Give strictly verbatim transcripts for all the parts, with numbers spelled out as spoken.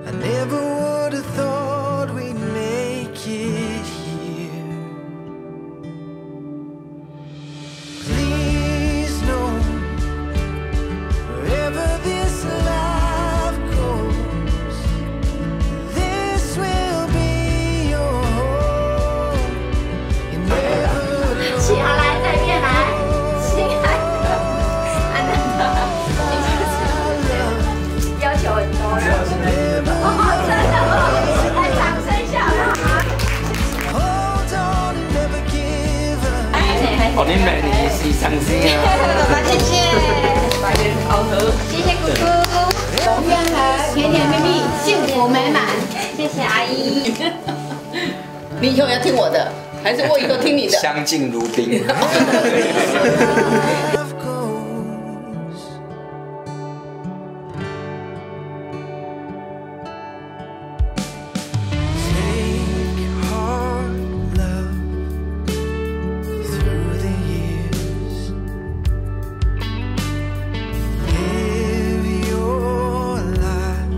I never would have thought we'd make it here. Please know, wherever this life goes, this will be your home. You never 起来，再见来，亲爱的，安娜的，你就是要求很多了。哦，真的，来掌声一下吧。 hold on and never give up. 哦，你每年是上司啊！ 爸爸，谢谢，谢谢姑姑，龙天和甜甜蜜蜜，幸福美满，谢谢阿姨。 你以后要听我的，还是我以后听你的？ 相敬如宾。 Love goes. Take heart, love, through the years. Live your life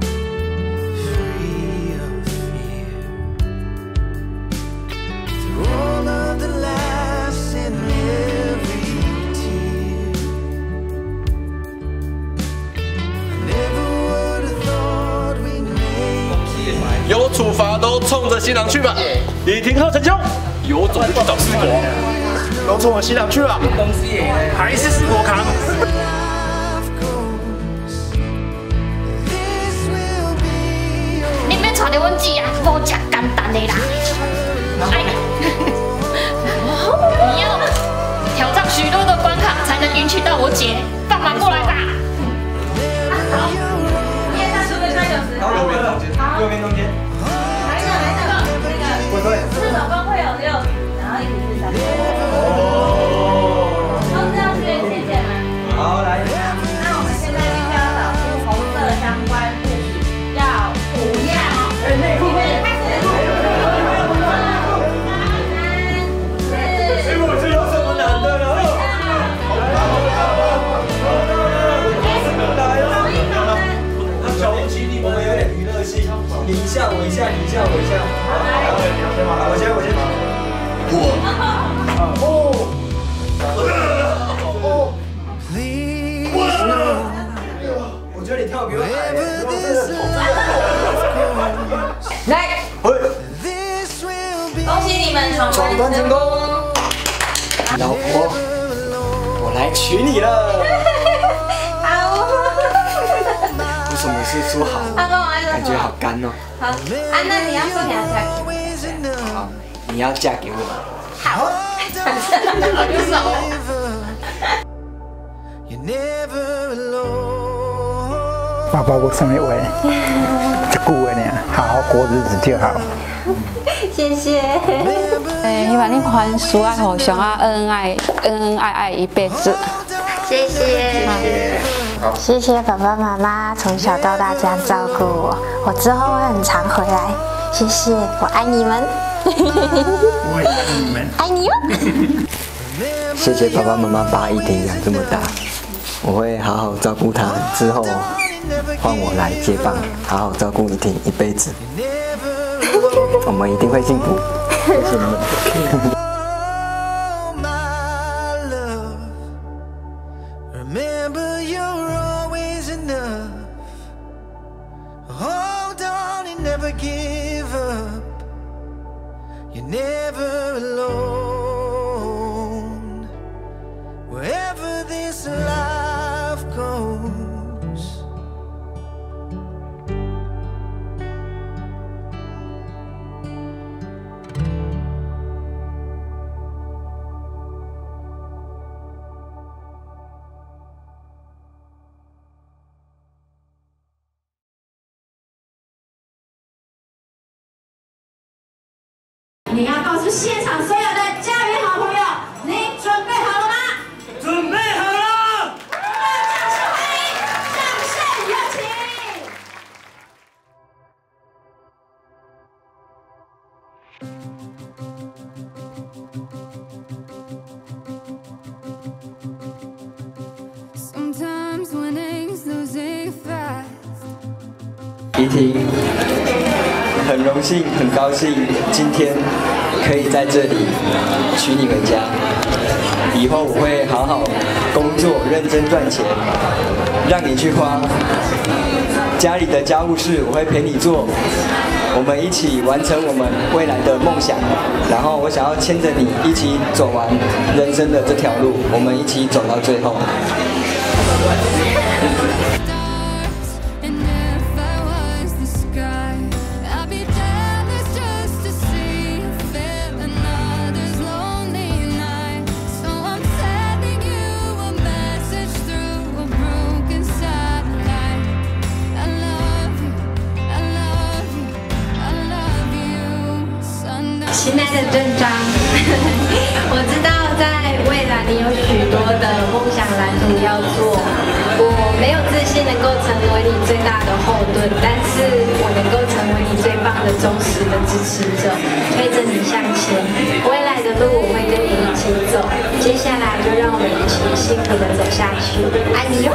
free of fear. Through all of the laughs and every tear, I never would have thought we'd make it. 有处罚都冲着新郎去吧！已停课成功，有种就去找四国，都冲着新郎去了，还是四国扛。 Life goes. This will be your 你免带着阮姐啊，无这简单的啦。哎，你要挑战许多的关卡，才能赢取到我姐。放马过来吧！好，你也在十个三小时。 右边中间，右边中间。 来一个，来一个，那个会会。 四手工会有六题，然后一题是三题。都是要学谢谢吗？ 好，来。 那我们现在必须要找出红色相关物品，要不要？呃，内裤开始。 师傅，这有什么难的呢？ 小红旗，你我们有点娱乐性，你一下我一下，你一下我一下。好，我先我先。我。 please know. 我觉得你跳比我矮。 Wherever this life goes, 来， this will be 恭喜你们闯闯关成功。老婆，我来娶你了。 好。 为什么是说好？ 他跟我说感觉好干哦。 好，啊，那你要说你要嫁给我。 always enough. 好，你要嫁给我吗？ 好， Never give up. You're never alone. 爸爸，我送你位，这顾问呢，好好过日子就好。 谢谢。 诶，希望你还事爱互相啊，恩恩爱恩恩爱爱一辈子。 谢谢。 谢谢爸爸妈妈从小到大这样照顾我，我之后会很常回来。谢谢，我爱你们。 我也爱你们。 爱你哟。 谢谢爸爸妈妈把一婷养这么大，我会好好照顾她。之后换我来接棒，好好照顾一婷一辈子。我们一定会幸福。谢谢你们。 Oh, my love. Remember, you're always enough. Hold on and never give up. You're never alone. Wherever this life goes. "你要告诉现场所有的家人好朋友，你准备好了吗？ 准备好了。 掌声欢迎，掌声有请。 Sometimes when things losing fast, 怡婷，很荣幸，很高兴今天可以在这里娶你回家。以后我会好好工作，认真赚钱，让你去花。家里的家务事我会陪你做，我们一起完成我们未来的梦想。然后我想要牵着你一起走完人生的这条路，我们一起走到最后。 亲爱的镇长，我知道在未来你有许多的梦想蓝图要做，我没有自信能够成为你最大的后盾，但是我能够成为你最棒的忠实的支持者，推着你向前。未来的路我会跟你一起走，接下来就让我们一起幸福的走下去，爱你哟。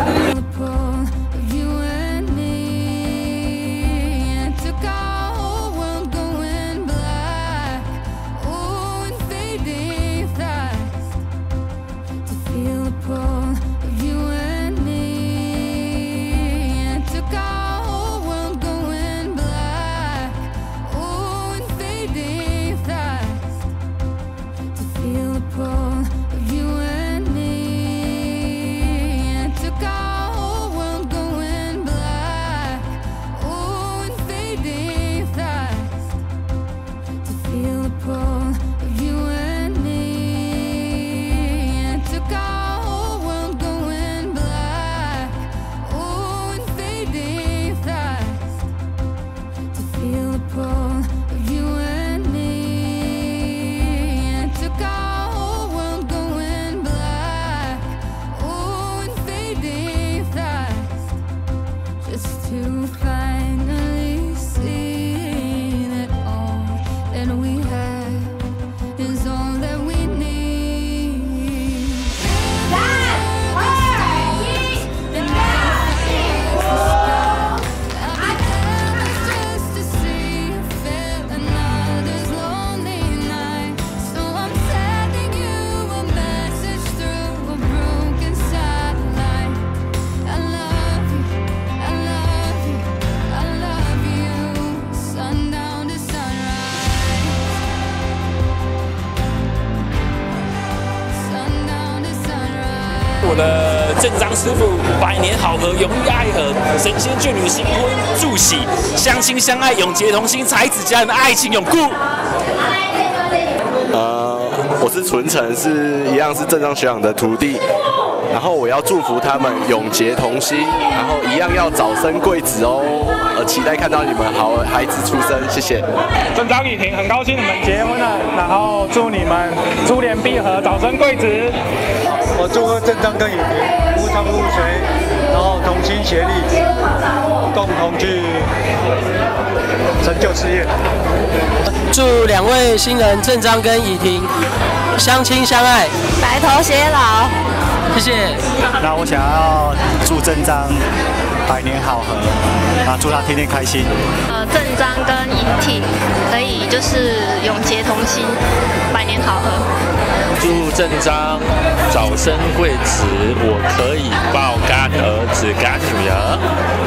我的镇长师傅，百年好合，永浴爱河，神仙眷侣新婚祝喜，相亲相爱，永结同心，才子佳人的爱情永固。 呃，我是纯诚，是一样是镇长学长的徒弟，然后我要祝福他们永结同心，然后一样要早生贵子哦。呃，期待看到你们好孩子出生，谢谢。 镇长雨婷，很高兴你们结婚了，然后祝你们珠联璧合，早生贵子。 我祝贺镇长跟雨婷无偿入水，然后同心协力，共同去成就事业。 祝两位新人镇长跟雨婷相亲相爱， 白头偕老。 谢谢。 那我想要祝镇长百年好合，啊，祝他天天开心。 呃，镇长跟雨婷可以就是永结同心，百年好合。 祝镇长早生贵子，我可以抱干儿子干女儿。